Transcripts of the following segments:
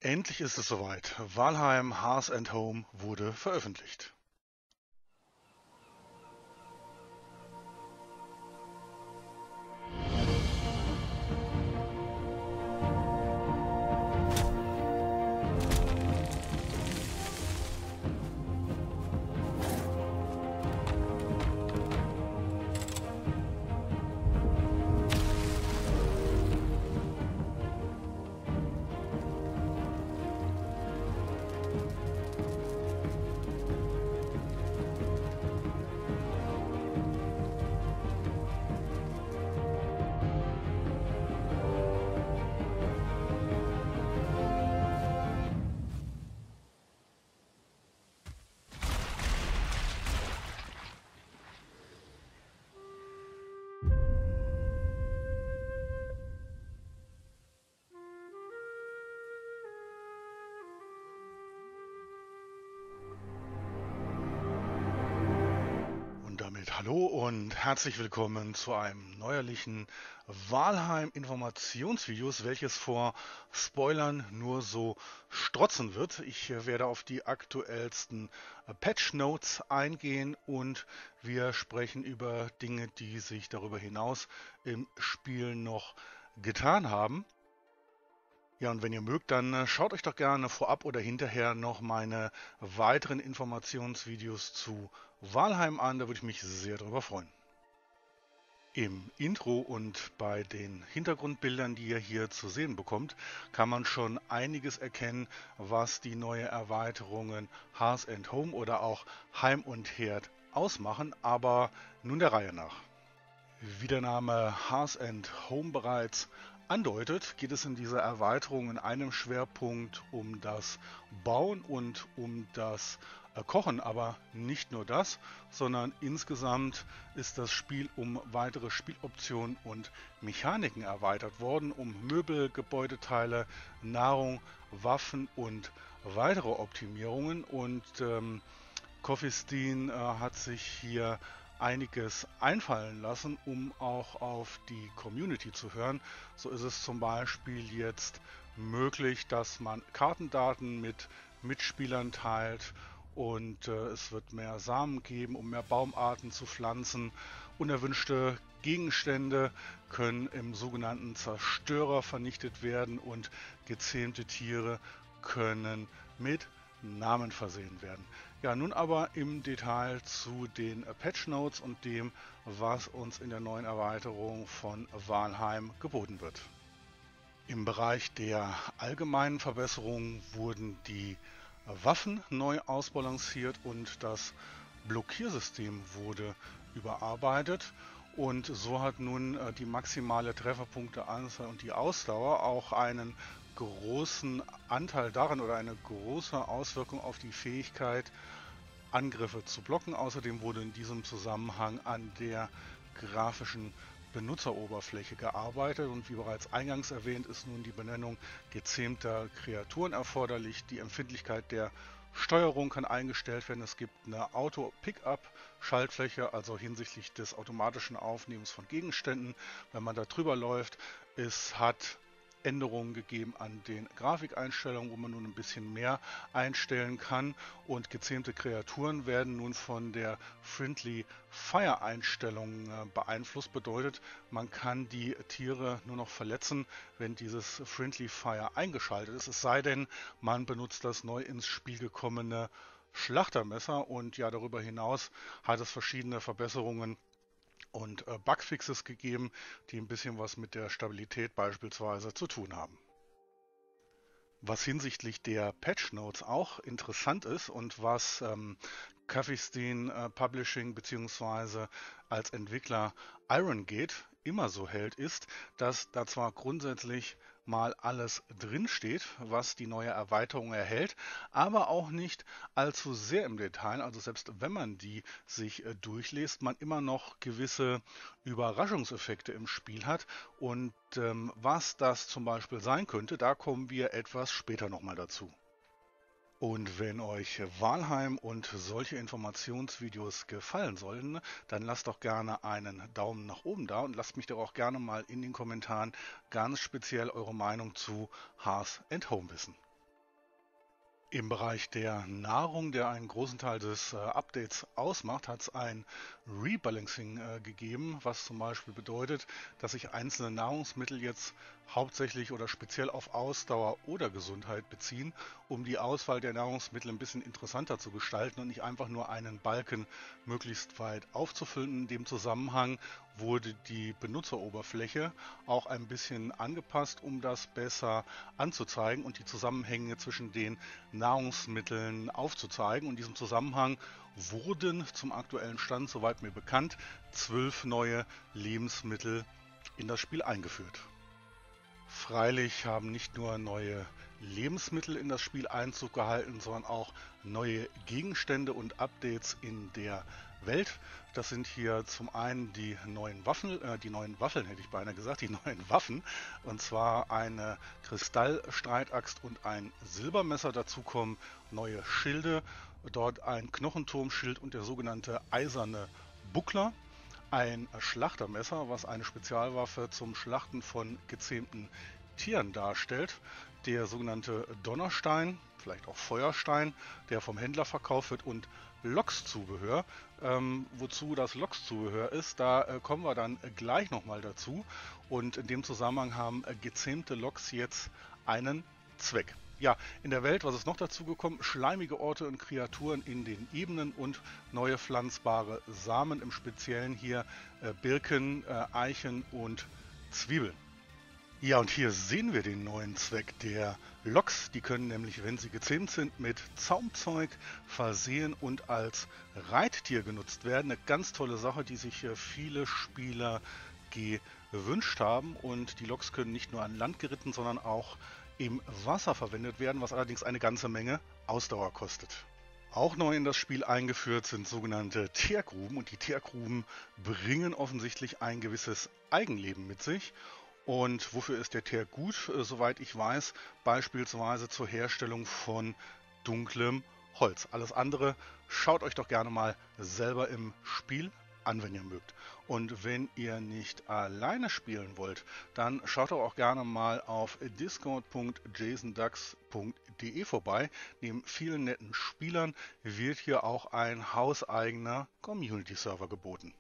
Endlich ist es soweit. Valheim Hearth and Home wurde veröffentlicht. Und damit hallo und herzlich willkommen zu einem neuerlichen Valheim Informationsvideos, welches vor Spoilern nur so strotzen wird. Ich werde auf die aktuellsten Patch Notes eingehen und wir sprechen über Dinge, die sich darüber hinaus im Spiel noch getan haben. Ja, und wenn ihr mögt, dann schaut euch doch gerne vorab oder hinterher noch meine weiteren Informationsvideos zu Valheim an, da würde ich mich sehr darüber freuen. Im Intro und bei den Hintergrundbildern, die ihr hier zu sehen bekommt, kann man schon einiges erkennen, was die neue Erweiterungen Hearth and Home oder auch Heim und Herd ausmachen, aber nun der Reihe nach. Wie der Name Hearth and Home bereits andeutet, geht es in dieser Erweiterung in einem Schwerpunkt um das Bauen und um das Kochen, aber nicht nur das, sondern insgesamt ist das Spiel um weitere Spieloptionen und Mechaniken erweitert worden, um Möbel, Gebäudeteile, Nahrung, Waffen und weitere Optimierungen. Und Coffee Steen hat sich hier einiges einfallen lassen, um auch auf die Community zu hören. So ist es zum Beispiel jetzt möglich, dass man Kartendaten mit Mitspielern teilt und es wird mehr Samen geben, um mehr Baumarten zu pflanzen. Unerwünschte Gegenstände können im sogenannten Zerstörer vernichtet werden und gezähmte Tiere können mit Namen versehen werden. Ja, nun aber im Detail zu den Patch Notes und dem, was uns in der neuen Erweiterung von Valheim geboten wird. Im Bereich der allgemeinen Verbesserungen wurden die Waffen neu ausbalanciert und das Blockiersystem wurde überarbeitet. Und so hat nun die maximale Trefferpunkteanzahl und die Ausdauer auch einen großen Anteil daran oder eine große Auswirkung auf die Fähigkeit, Angriffe zu blocken. Außerdem wurde in diesem Zusammenhang an der grafischen Benutzeroberfläche gearbeitet und wie bereits eingangs erwähnt ist nun die Benennung gezähmter Kreaturen erforderlich. Die Empfindlichkeit der Steuerung kann eingestellt werden. Es gibt eine Auto-Pickup-Schaltfläche, also hinsichtlich des automatischen Aufnehmens von Gegenständen, wenn man da drüber läuft. Es hat Änderungen gegeben an den Grafikeinstellungen, wo man nun ein bisschen mehr einstellen kann. Und gezähmte Kreaturen werden nun von der Friendly Fire Einstellung beeinflusst. Bedeutet, man kann die Tiere nur noch verletzen, wenn dieses Friendly Fire eingeschaltet ist. Es sei denn, man benutzt das neu ins Spiel gekommene Schlachtermesser. Und ja, darüber hinaus hat es verschiedene Verbesserungen und Bugfixes gegeben, die ein bisschen was mit der Stabilität beispielsweise zu tun haben. Was hinsichtlich der Patch Notes auch interessant ist und was Coffee Steen Publishing bzw. als Entwickler Iron Gate immer so hält, ist, dass da zwar grundsätzlich mal alles drinsteht, was die neue Erweiterung erhält, aber auch nicht allzu sehr im Detail. Also selbst wenn man die sich durchliest, man immer noch gewisse Überraschungseffekte im Spiel hat. Und was das zum Beispiel sein könnte, da kommen wir etwas später nochmal dazu. Und wenn euch Valheim und solche Informationsvideos gefallen sollten, dann lasst doch gerne einen Daumen nach oben da und lasst mich doch auch gerne mal in den Kommentaren ganz speziell eure Meinung zu Hearth and Home wissen. Im Bereich der Nahrung, der einen großen Teil des Updates ausmacht, hat es ein Rebalancing gegeben, was zum Beispiel bedeutet, dass sich einzelne Nahrungsmittel jetzt hauptsächlich oder speziell auf Ausdauer oder Gesundheit beziehen, um die Auswahl der Nahrungsmittel ein bisschen interessanter zu gestalten und nicht einfach nur einen Balken möglichst weit aufzufüllen. In dem Zusammenhang wurde die Benutzeroberfläche auch ein bisschen angepasst, um das besser anzuzeigen und die Zusammenhänge zwischen den Nahrungsmitteln aufzuzeigen. Und in diesem Zusammenhang wurden zum aktuellen Stand, soweit mir bekannt, 12 neue Lebensmittel in das Spiel eingeführt. Freilich haben nicht nur neue Lebensmittel in das Spiel Einzug gehalten, sondern auch neue Gegenstände und Updates in der Welt. Das sind hier zum einen die neuen Waffeln hätte ich beinahe gesagt, die neuen Waffen. Und zwar eine Kristallstreitaxt und ein Silbermesser. Dazu kommen neue Schilde, dort ein Knochenturmschild und der sogenannte eiserne Buckler. Ein Schlachtermesser, was eine Spezialwaffe zum Schlachten von gezähmten Tieren darstellt. Der sogenannte Donnerstein, vielleicht auch Feuerstein, der vom Händler verkauft wird, und Lokszubehör. Wozu das Lokszubehör ist, da kommen wir dann gleich nochmal dazu. Und in dem Zusammenhang haben gezähmte Loks jetzt einen Zweck. Ja, in der Welt, was ist noch dazu gekommen? Schleimige Orte und Kreaturen in den Ebenen und neue pflanzbare Samen, im Speziellen hier Birken, Eichen und Zwiebeln. Ja, und hier sehen wir den neuen Zweck der Loks. Die können nämlich, wenn sie gezähmt sind, mit Zaumzeug versehen und als Reittier genutzt werden. Eine ganz tolle Sache, die sich viele Spieler gewünscht haben. Und die Loks können nicht nur an Land geritten, sondern auch im Wasser verwendet werden, was allerdings eine ganze Menge Ausdauer kostet. Auch neu in das Spiel eingeführt sind sogenannte Teergruben, und die Teergruben bringen offensichtlich ein gewisses Eigenleben mit sich. Und wofür ist der Teer gut? Soweit ich weiß, beispielsweise zur Herstellung von dunklem Holz. Alles andere schaut euch doch gerne mal selber im Spiel an, wenn ihr mögt. Und wenn ihr nicht alleine spielen wollt, dann schaut doch auch gerne mal auf discord.jasonducks.de vorbei. Neben vielen netten Spielern wird hier auch ein hauseigener Community-Server geboten.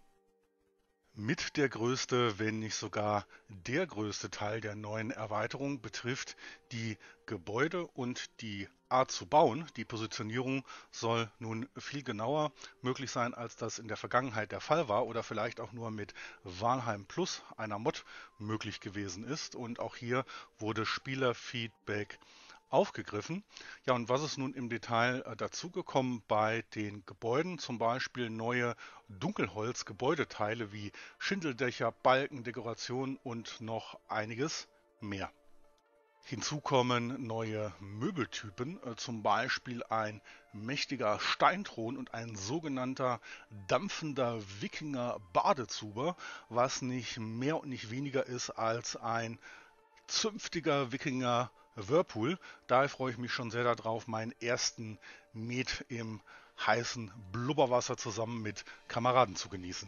Mit der größte, wenn nicht sogar der größte Teil der neuen Erweiterung betrifft die Gebäude und die Art zu bauen. Die Positionierung soll nun viel genauer möglich sein, als das in der Vergangenheit der Fall war oder vielleicht auch nur mit Valheim Plus, einer Mod, möglich gewesen ist. Und auch hier wurde Spielerfeedback aufgegriffen. Ja, und was ist nun im Detail dazugekommen bei den Gebäuden? Zum Beispiel neue Dunkelholz-Gebäudeteile wie Schindeldächer, Balken, Dekorationen und noch einiges mehr. Hinzu kommen neue Möbeltypen, zum Beispiel ein mächtiger Steinthron und ein sogenannter dampfender Wikinger-Badezuber, was nicht mehr und nicht weniger ist als ein zünftiger Wikinger Whirlpool. Daher freue ich mich schon sehr darauf, meinen ersten Met im heißen Blubberwasser zusammen mit Kameraden zu genießen.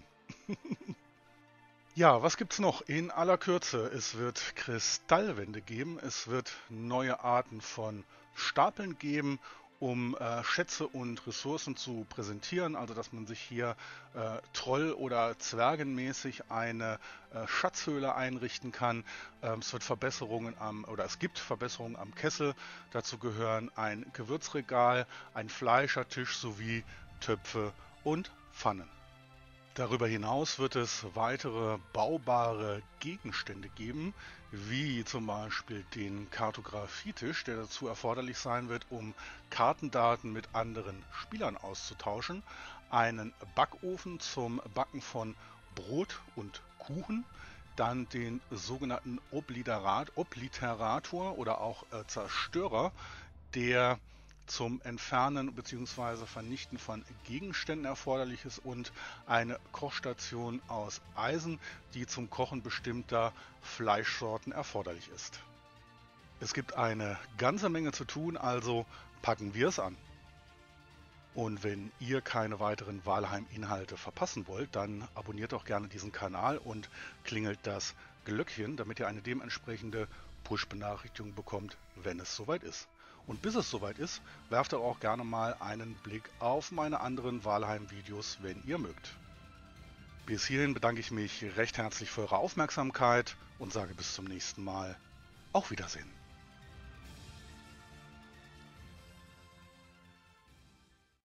Ja, was gibt's noch? In aller Kürze, es wird Kristallwände geben, es wird neue Arten von Stapeln geben, um Schätze und Ressourcen zu präsentieren, also dass man sich hier Troll- oder Zwergenmäßig eine Schatzhöhle einrichten kann. Es wird es gibt Verbesserungen am Kessel. Dazu gehören ein Gewürzregal, ein Fleischertisch sowie Töpfe und Pfannen. Darüber hinaus wird es weitere baubare Gegenstände geben, wie zum Beispiel den Kartografietisch, der dazu erforderlich sein wird, um Kartendaten mit anderen Spielern auszutauschen, einen Backofen zum Backen von Brot und Kuchen, dann den sogenannten Obliterator oder auch Zerstörer, der zum Entfernen bzw. Vernichten von Gegenständen erforderlich ist, und eine Kochstation aus Eisen, die zum Kochen bestimmter Fleischsorten erforderlich ist. Es gibt eine ganze Menge zu tun, also packen wir es an. Und wenn ihr keine weiteren Valheim-Inhalte verpassen wollt, dann abonniert doch gerne diesen Kanal und klingelt das Glöckchen, damit ihr eine dementsprechende Push-Benachrichtigung bekommt, wenn es soweit ist. Und bis es soweit ist, werft doch auch gerne mal einen Blick auf meine anderen Valheim-Videos, wenn ihr mögt. Bis hierhin bedanke ich mich recht herzlich für eure Aufmerksamkeit und sage bis zum nächsten Mal. Auf Wiedersehen.